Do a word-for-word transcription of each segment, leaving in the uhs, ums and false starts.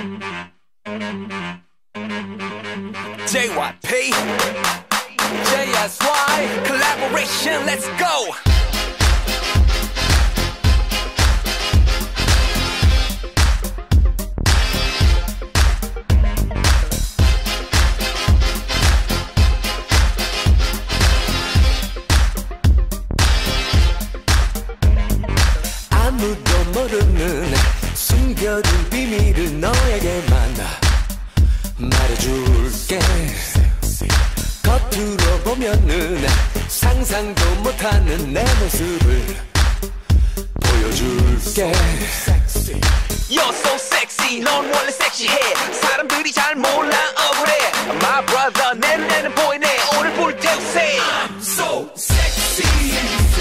제이와이피 제이에스와이 collaboration let's go. 아무도 모르는 숨겨둔 비밀을 너에게만 말해줄게. 겉으로 보면은 상상도 못하는 내 모습을 보여줄게. You're so sexy 넌 원래 섹시해 사람들이 잘 몰라 억울해 My brother 내 눈에는 보이네 오늘 불태우세 I'm so sexy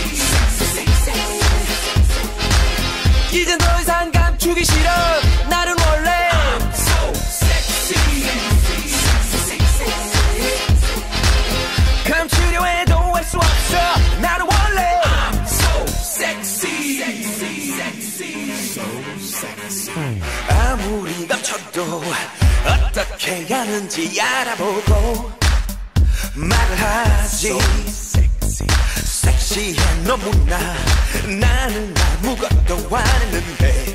이젠 더 이상 감추기 싫어 나는 원래 I'm so sexy 감추려 해도 할 수 없어 나는 원래 I'm so sexy so sexy 아무리 감춰도 어떻게 하는지 알아보고 말을 하지 so sexy 섹시해 너무나 나는 아무것도 안 했는데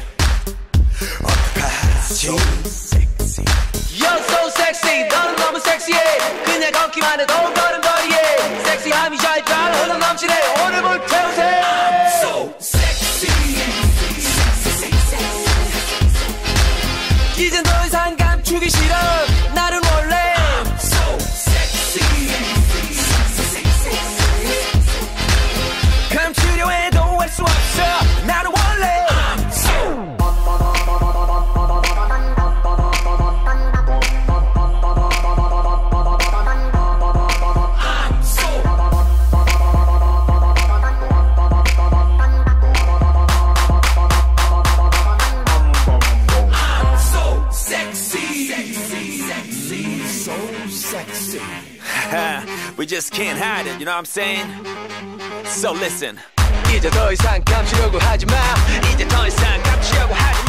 어떡하지 so sexy You're so sexy 너는 너무 섹시해 그냥 걷기만 해도 걸음걸이에 섹시함이 잘잘 흘러넘치네 오늘 불태우세 I'm so sexy 이젠 더 이상 감추기 싫어 나는 원래 I'm so sexy 감추려 해도 할 수 없어 나는 원래 I'm so sexy. We just can't hide it, you know what I'm saying? So listen. 이제 더 이상 감추려고 하지 마. 이제 더 이상 감추려고 하지 마.